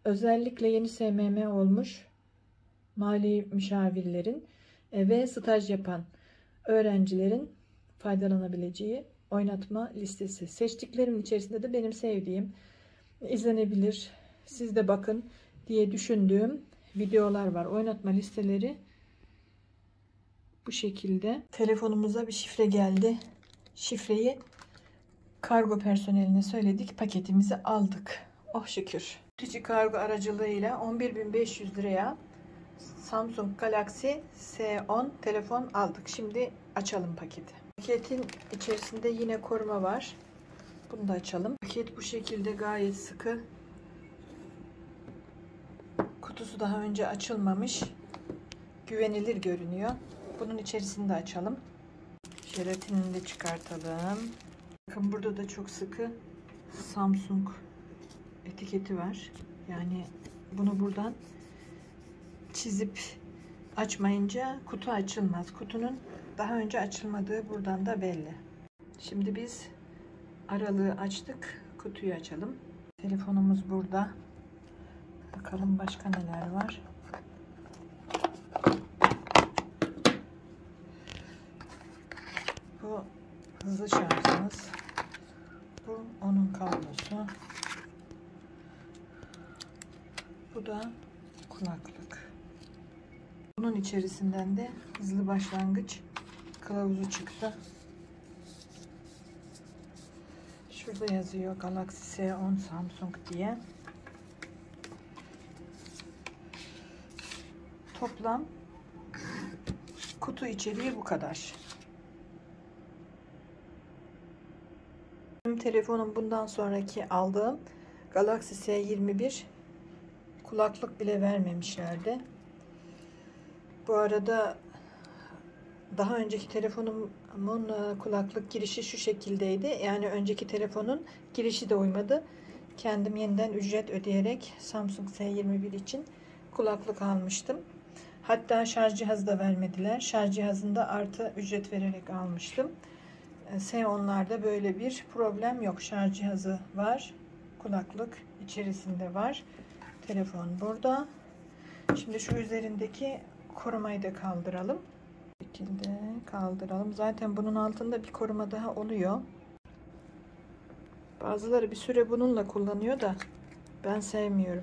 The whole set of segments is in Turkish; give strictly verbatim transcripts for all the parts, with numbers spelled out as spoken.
Özellikle yeni S M M olmuş mali müşavirlerin ve staj yapan öğrencilerin faydalanabileceği oynatma listesi. Seçtiklerimin içerisinde de benim sevdiğim, izlenebilir, siz de bakın diye düşündüğüm videolar var. Oynatma listeleri bu şekilde. Telefonumuza bir şifre geldi. Şifreyi kargo personeline söyledik. Paketimizi aldık. Oh şükür. Tüccar kargo aracılığıyla on bir bin beş yüz liraya Samsung Galaxy S on telefon aldık. Şimdi açalım paketi. Paketin içerisinde yine koruma var. Bunu da açalım. Paket bu şekilde gayet sıkı. Kutusu daha önce açılmamış. Güvenilir görünüyor. Bunun içerisini de açalım. Jelatinini de çıkartalım. Bakın burada da çok sıkı Samsung etiketi var. Yani bunu buradan çizip açmayınca kutu açılmaz. Kutunun daha önce açılmadığı buradan da belli. Şimdi biz aralığı açtık. Kutuyu açalım. Telefonumuz burada. Bakalım başka neler var. Bu hızlı şarjımız. Bu onun kablosu. Bu da kulaklık. Bunun içerisinden de hızlı başlangıç kılavuzu çıktı. Şurada yazıyor Galaxy S on Samsung diye. Toplam kutu içeriği bu kadar. Benim telefonum bundan sonraki aldığım Galaxy S yirmi bir kulaklık bile vermemişlerdi. Bu arada daha önceki telefonumun kulaklık girişi şu şekildeydi. Yani önceki telefonun girişi de uymadı. Kendim yeniden ücret ödeyerek Samsung S yirmi bir için kulaklık almıştım. Hatta şarj cihazı da vermediler. Şarj cihazında artı ücret vererek almıştım. S onlarda böyle bir problem yok. Şarj cihazı var. Kulaklık içerisinde var. Telefon burada. Şimdi şu üzerindeki korumayı da kaldıralım. Bu şekilde kaldıralım. Zaten bunun altında bir koruma daha oluyor. Bazıları bir süre bununla kullanıyor da ben sevmiyorum.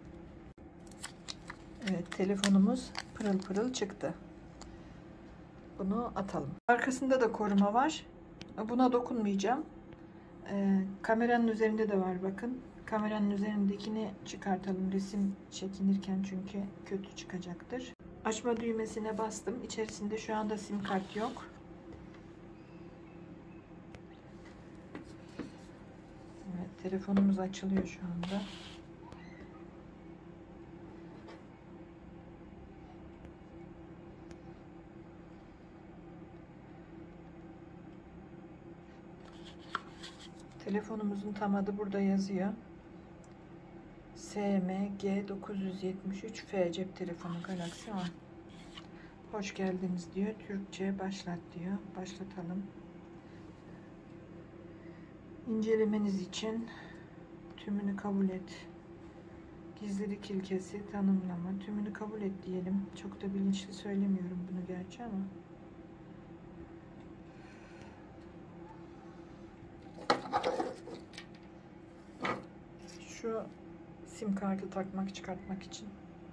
Evet, telefonumuz pırıl pırıl çıktı. Bunu atalım. Arkasında da koruma var. Buna dokunmayacağım. Ee, kameranın üzerinde de var bakın. Kameranın üzerindekini çıkartalım resim çekinirken çünkü kötü çıkacaktır. Açma düğmesine bastım. İçerisinde şu anda sim kart yok. Evet, telefonumuz açılıyor şu anda. Telefonumuzun tam adı burada yazıyor. S M G dokuz yüz yetmiş üç F cep telefonu Galaxy on. Hoş geldiniz diyor. Türkçe başlat diyor. Başlatalım. İncelemeniz için tümünü kabul et. Gizlilik ilkesi tanımlama. Tümünü kabul et diyelim. Çok da bilinçli söylemiyorum bunu gerçi ama. Şu sim kartı takmak çıkartmak için.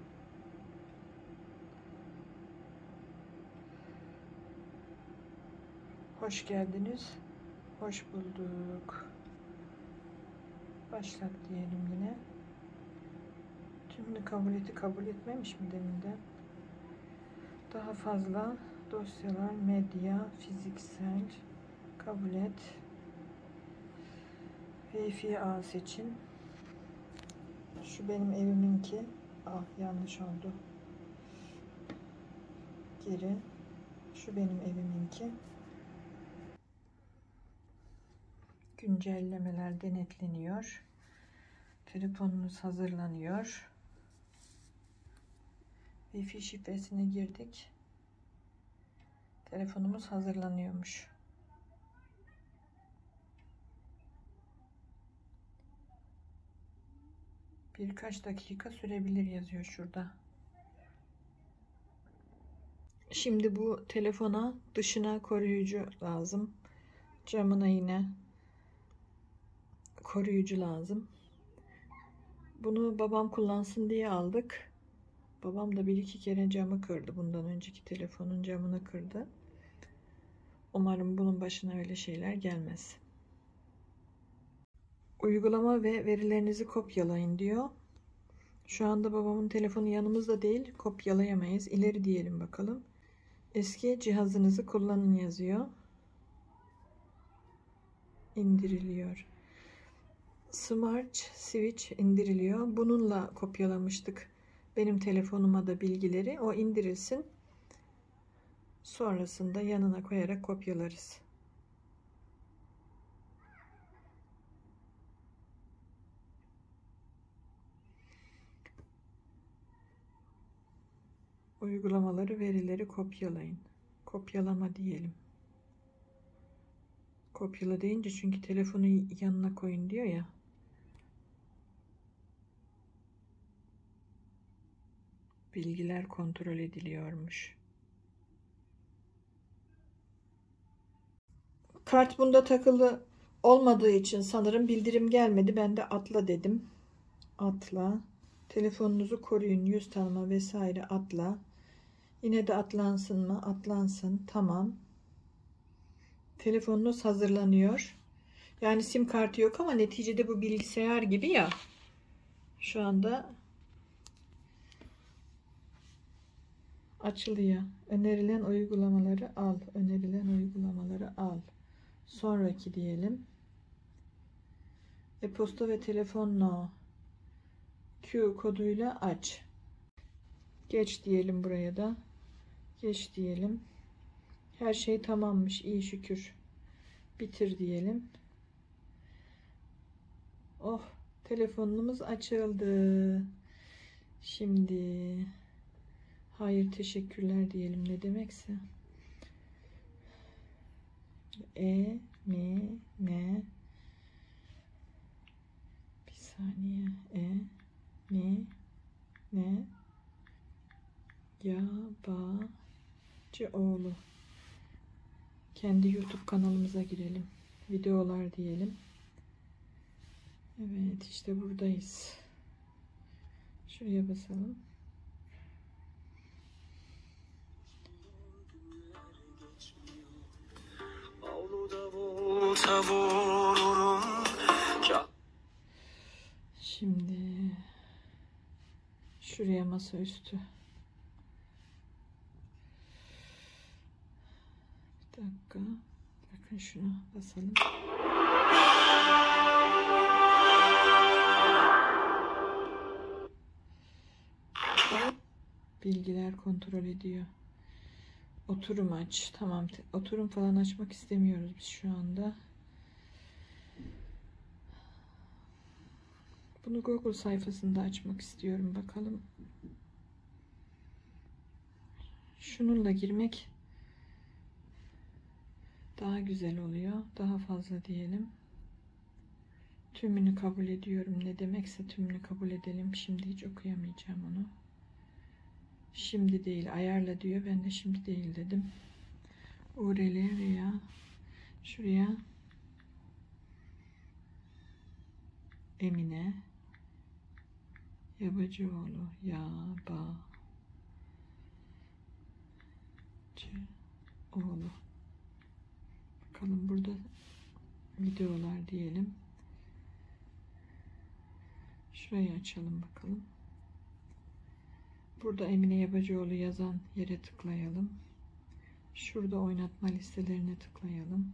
Hoş geldiniz. Hoş bulduk. Başlat diyelim yine. Tümünü kabul eti kabul etmemiş mi deminden? Daha fazla dosyalar, medya, fiziksel kabul et. Wi-Fi ağ seçin. Şu benim eviminki. Ah, yanlış oldu. Geri. Şu benim eviminki. Güncellemeler denetleniyor. Telefonumuz hazırlanıyor. Wi-Fi şifresine girdik. Telefonumuz hazırlanıyormuş. Birkaç dakika sürebilir yazıyor şurada. Şimdi bu telefona dışına koruyucu lazım. Camına yine koruyucu lazım. Bunu babam kullansın diye aldık. Babam da bir iki kere camı kırdı. Bundan önceki telefonun camını kırdı. Umarım bunun başına öyle şeyler gelmez. Uygulama ve verilerinizi kopyalayın diyor. Şu anda babamın telefonu yanımızda değil. Kopyalayamayız. İleri diyelim bakalım. Eski cihazınızı kullanın yazıyor. İndiriliyor. Smart Switch indiriliyor. Bununla kopyalamıştık benim telefonuma da bilgileri. O indirilsin. Sonrasında yanına koyarak kopyalarız. Uygulamaları, verileri kopyalayın. Kopyalama diyelim. Kopyala deyince çünkü telefonu yanına koyun diyor ya. Bilgiler kontrol ediliyormuş. Kart bunda takılı olmadığı için sanırım bildirim gelmedi. Ben de atla dedim. Atla. Telefonunuzu koruyun. Yüz tanıma vesaire atla. Yine de atlansın mı? Atlansın. Tamam. Telefonunuz hazırlanıyor. Yani sim kartı yok ama neticede bu bilgisayar gibi ya. Şu anda açılıyor. Önerilen uygulamaları al. Önerilen uygulamaları al. Sonraki diyelim. E-posta ve telefonla Q koduyla aç. Geç diyelim buraya da. Geç diyelim. Her şey tamammış. İyi şükür. Bitir diyelim. Oh, telefonumuz açıldı. Şimdi hayır teşekkürler diyelim, ne demekse. E M M bir saniye. E M M Yabacıoğlu. Kendi YouTube kanalımıza girelim. Videolar diyelim. Evet, işte buradayız. Şuraya basalım. Şimdi şuraya masaüstü. Bir dakika. Bakın şuna basalım. Bilgiler kontrol ediyor. Oturum aç. Tamam. Oturum falan açmak istemiyoruz biz şu anda. Bunu Google sayfasında açmak istiyorum. Bakalım. Şununla girmek daha güzel oluyor. Daha fazla diyelim. Tümünü kabul ediyorum. Ne demekse tümünü kabul edelim. Şimdi hiç okuyamayacağım onu. Şimdi değil. Ayarla diyor. Ben de şimdi değil dedim. U R L veya şuraya Emine Yabacıoğlu. Yabacıoğlu. Bakalım burada videolar diyelim. Şurayı açalım bakalım. Burada Emine Yabacıoğlu yazan yere tıklayalım. Şurada oynatma listelerine tıklayalım.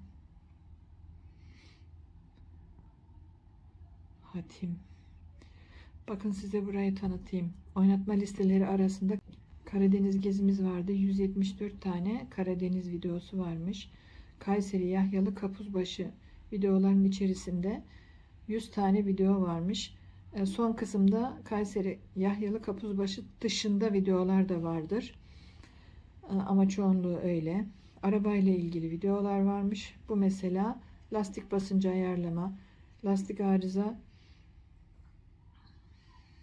Hatim. Bakın size burayı tanıtayım. Oynatma listeleri arasında Karadeniz gezimiz vardı. yüz yetmiş dört tane Karadeniz videosu varmış. Kayseri Yahyalı Kapuzbaşı videoların içerisinde yüz tane video varmış. Son kısımda Kayseri Yahyalı Kapuzbaşı dışında videolar da vardır. Ama çoğunluğu öyle. Arabayla ilgili videolar varmış. Bu mesela lastik basıncı ayarlama, lastik arıza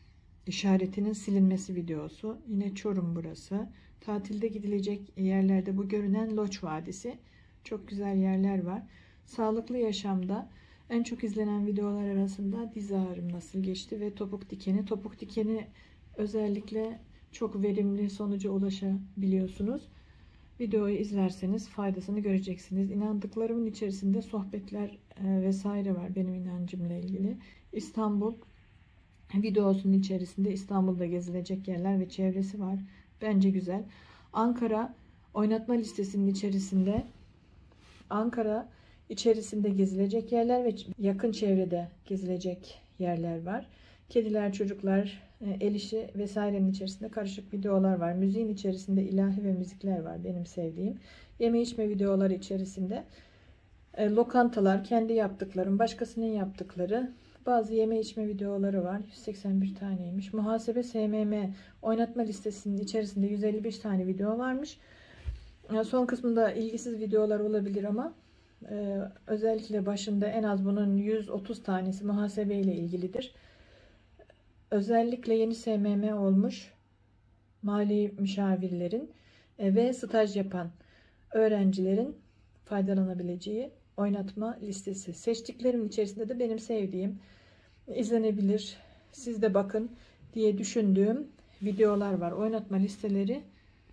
işaretinin silinmesi videosu. Yine Çorum burası. Tatilde gidilecek yerlerde bu görünen Loç Vadisi. Çok güzel yerler var. Sağlıklı yaşamda en çok izlenen videolar arasında diz ağrım nasıl geçti ve topuk dikeni. Topuk dikeni özellikle çok verimli sonuca ulaşabiliyorsunuz. Videoyu izlerseniz faydasını göreceksiniz. İnandıklarımın içerisinde sohbetler vesaire var benim inancımla ilgili. İstanbul videosunun içerisinde İstanbul'da gezilecek yerler ve çevresi var. Bence güzel. Ankara oynatma listesinin içerisinde Ankara içerisinde gezilecek yerler ve yakın çevrede gezilecek yerler var. Kediler, çocuklar, el işi vesairenin içerisinde karışık videolar var. Müziğin içerisinde ilahi ve müzikler var benim sevdiğim. Yeme içme videoları içerisinde lokantalar, kendi yaptıklarım, başkasının yaptıkları bazı yeme içme videoları var. yüz seksen bir taneymiş. Muhasebe S M M oynatma listesinin içerisinde yüz elli beş tane video varmış. Son kısmında ilgisiz videolar olabilir ama e, özellikle başında en az bunun yüz otuz tanesi muhasebe ile ilgilidir. Özellikle yeni S M M olmuş mali müşavirlerin e, ve staj yapan öğrencilerin faydalanabileceği oynatma listesi. Seçtiklerimin içerisinde de benim sevdiğim, izlenebilir, siz de bakın diye düşündüğüm videolar var. Oynatma listeleri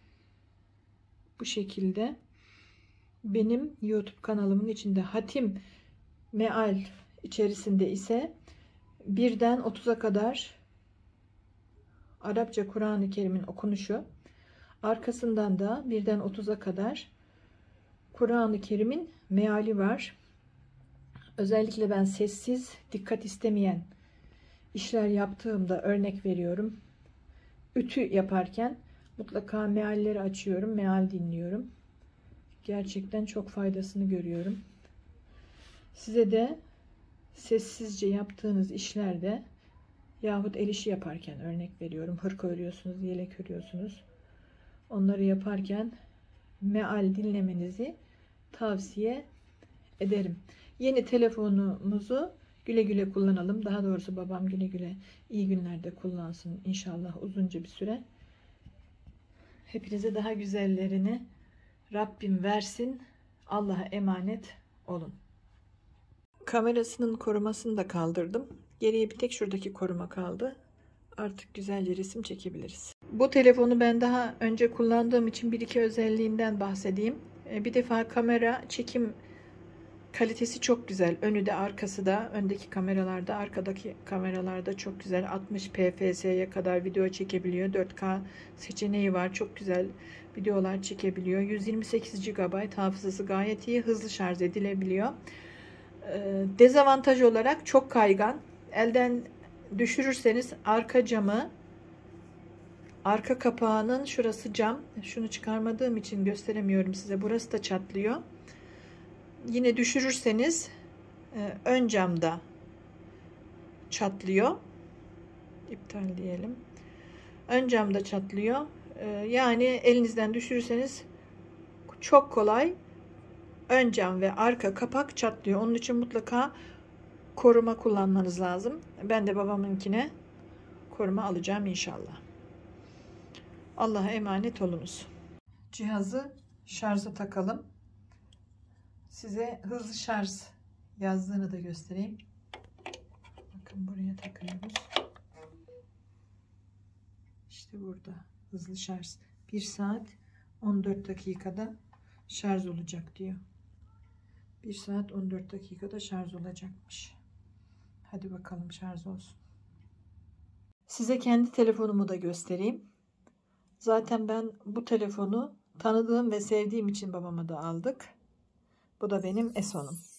bu şekilde. Benim YouTube kanalımın içinde hatim meal içerisinde ise birden otuza kadar Arapça Kur'an-ı Kerim'in okunuşu, arkasından da birden otuza kadar Kur'an-ı Kerim'in meali var. Özellikle ben sessiz, dikkat istemeyen işler yaptığımda örnek veriyorum. Ütü yaparken mutlaka mealleri açıyorum, meal dinliyorum. Gerçekten çok faydasını görüyorum. Size de sessizce yaptığınız işlerde yahut el işi yaparken örnek veriyorum. Hırka örüyorsunuz, yelek örüyorsunuz. Onları yaparken meal dinlemenizi tavsiye ederim. Yeni telefonumuzu güle güle kullanalım. Daha doğrusu babam güle güle iyi günlerde kullansın inşallah uzunca bir süre. Hepinize daha güzellerini Rabbim versin. Allah'a emanet olun. Kamerasının korumasını da kaldırdım. Geriye bir tek şuradaki koruma kaldı. Artık güzelce resim çekebiliriz. Bu telefonu ben daha önce kullandığım için bir iki özelliğinden bahsedeyim. Bir defa kamera çekim kalitesi çok güzel. Önü de arkası da, öndeki kameralarda, arkadaki kameralarda çok güzel. altmış p f s'ye kadar video çekebiliyor. dört K seçeneği var. Çok güzel videolar çekebiliyor. yüz yirmi sekiz gigabayt hafızası gayet iyi. Hızlı şarj edilebiliyor. Dezavantaj olarak çok kaygan. Elden düşürürseniz arka camı, arka kapağının şurası cam. Şunu çıkarmadığım için gösteremiyorum size. Burası da çatlıyor. Yine düşürürseniz ön camda çatlıyor. İptal diyelim. Ön camda çatlıyor. Yani elinizden düşürürseniz çok kolay ön cam ve arka kapak çatlıyor. Onun için mutlaka koruma kullanmanız lazım. Ben de babamınkine koruma alacağım inşallah. Allah'a emanet olunuz. Cihazı şarja takalım. Size hızlı şarj yazdığını da göstereyim. Bakın buraya takıyoruz. İşte burada hızlı şarj. bir saat on dört dakikada şarj olacak diyor. bir saat on dört dakikada şarj olacakmış. Hadi bakalım şarj olsun. Size kendi telefonumu da göstereyim. Zaten ben bu telefonu tanıdığım ve sevdiğim için babama da aldık. Bu da benim S on'um.